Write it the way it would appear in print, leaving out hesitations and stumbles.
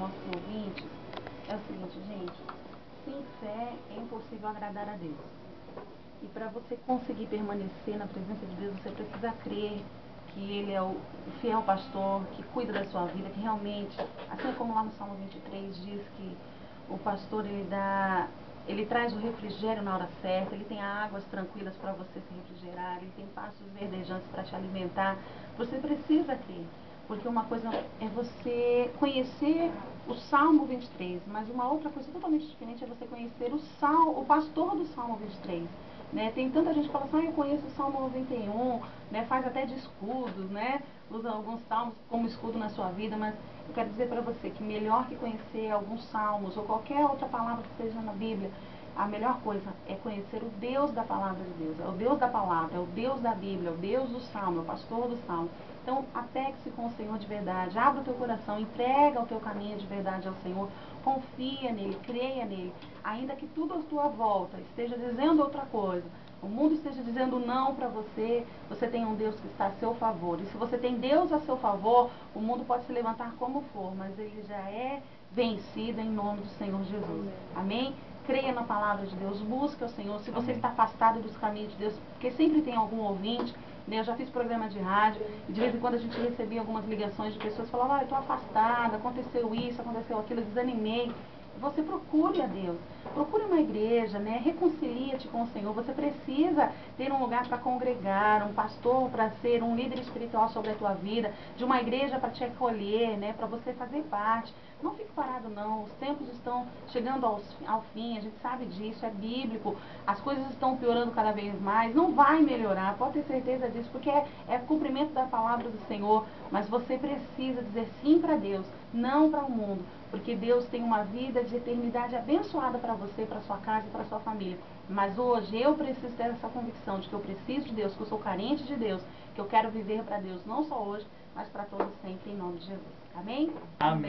nossos ouvintes é o seguinte, gente, sem fé é impossível agradar a Deus. E para você conseguir permanecer na presença de Deus, você precisa crer que Ele é o fiel pastor, que cuida da sua vida, que realmente, assim como lá no Salmo 23 diz que o pastor ele traz o refrigério na hora certa, ele tem águas tranquilas para você se refrigerar, ele tem pastos verdejantes para te alimentar. Você precisa crer, porque uma coisa é você conhecer o Salmo 23, mas uma outra coisa totalmente diferente é você conhecer o pastor do Salmo 23. Né? Tem tanta gente que fala assim, eu conheço o Salmo 91, né? Faz até de escudos, né? Usa alguns salmos como escudo na sua vida, mas eu quero dizer para você que melhor que conhecer alguns salmos ou qualquer outra palavra que seja na Bíblia, a melhor coisa é conhecer o Deus da palavra de Deus, é o Deus da palavra, é o Deus da Bíblia, é o Deus do Salmo, é o pastor do Salmo. Então, apegue-se com o Senhor de verdade, abra o teu coração, entrega o teu caminho de verdade ao Senhor, confia nele, creia nele, ainda que tudo à tua volta esteja dizendo outra coisa, o mundo esteja dizendo não para você, você tem um Deus que está a seu favor. E se você tem Deus a seu favor, o mundo pode se levantar como for, mas ele já é vencido em nome do Senhor Jesus. Amém? Creia na palavra de Deus, busque o Senhor. Se você está afastado dos caminhos de Deus, porque sempre tem algum ouvinte, né? Eu já fiz programa de rádio, e de vez em quando a gente recebia algumas ligações de pessoas que falavam, eu estou afastada, aconteceu isso, aconteceu aquilo, eu desanimei. Você procure a Deus, procure uma igreja, né? Reconcilia-te com o Senhor. Você precisa ter um lugar para congregar, um pastor para ser um líder espiritual sobre a tua vida, de uma igreja para te acolher, né? Para você fazer parte. Não fique parado não, os tempos estão chegando ao fim, a gente sabe disso, é bíblico, as coisas estão piorando cada vez mais, não vai melhorar, pode ter certeza disso, porque é cumprimento da palavra do Senhor, mas você precisa dizer sim para Deus, não para o mundo, porque Deus tem uma vida de eternidade abençoada para você, para sua casa e para sua família. Mas hoje eu preciso ter essa convicção de que eu preciso de Deus, que eu sou carente de Deus, que eu quero viver para Deus, não só hoje, mas para todos sempre, em nome de Jesus. Amém? Amém.